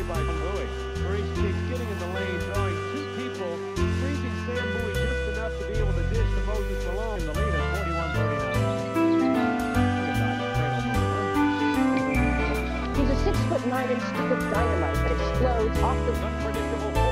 by Bowie. Maurice keeps getting in the lane, drawing two people, freezing Sam Bowie just enough to be able to dish to Moses Malone. The lead is 41-39. He's a 6'9" stick of dynamite that explodes off the Unpredictable